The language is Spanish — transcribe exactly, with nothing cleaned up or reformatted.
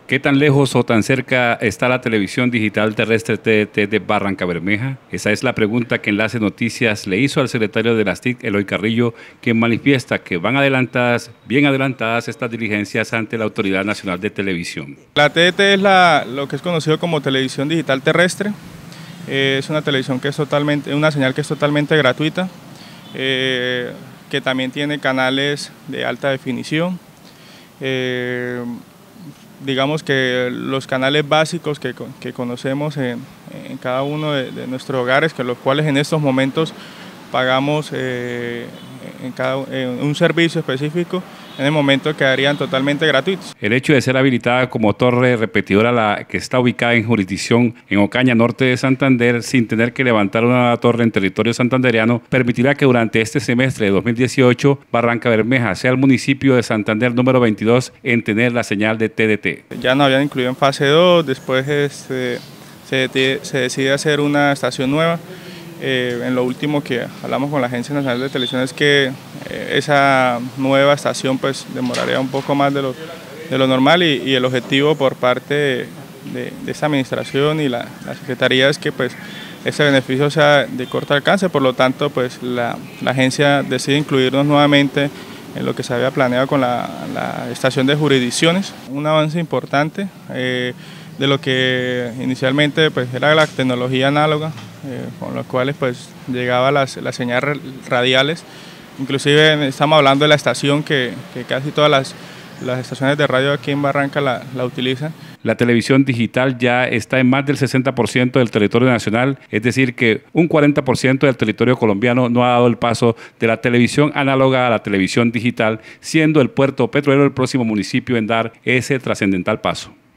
¿Qué tan lejos o tan cerca está la televisión digital terrestre T D T de Barrancabermeja? Esa es la pregunta que Enlace Noticias le hizo al secretario de las T I C, Eloy Carrillo, quien manifiesta que van adelantadas, bien adelantadas estas diligencias ante la Autoridad Nacional de Televisión. La T D T es la, lo que es conocido como televisión digital terrestre. Eh, es una televisión que es totalmente, una señal que es totalmente gratuita, eh, que también tiene canales de alta definición. Eh, digamos que los canales básicos que, que conocemos en, en cada uno de, de nuestros hogares, que los cuales en estos momentos pagamos eh, en, cada, en un servicio específico, en el momento quedarían totalmente gratuitos. El hecho de ser habilitada como torre repetidora, la que está ubicada en jurisdicción en Ocaña, norte de Santander, sin tener que levantar una torre en territorio santandereano, permitirá que durante este semestre de dos mil dieciocho, Barrancabermeja sea el municipio de Santander número veintidós en tener la señal de T D T. Ya nos habían incluido en fase dos, después este, se, se decide hacer una estación nueva. Eh, en lo último que hablamos con la Agencia Nacional de Televisión es que eh, esa nueva estación pues demoraría un poco más de lo, de lo normal y, y el objetivo por parte de, de, de esta administración y la, la Secretaría es que pues ese beneficio sea de corto alcance, por lo tanto pues la, la agencia decide incluirnos nuevamente en lo que se había planeado con la, la estación de jurisdicciones, un avance importante eh, de lo que inicialmente pues era la tecnología análoga, eh, con los cuales pues llegaba las, las señales radiales. Inclusive estamos hablando de la estación que, que casi todas las, las estaciones de radio aquí en Barranca la, la utilizan. La televisión digital ya está en más del sesenta por ciento del territorio nacional, es decir que un cuarenta por ciento del territorio colombiano no ha dado el paso de la televisión análoga a la televisión digital, siendo el Puerto Petrolero el próximo municipio en dar ese trascendental paso.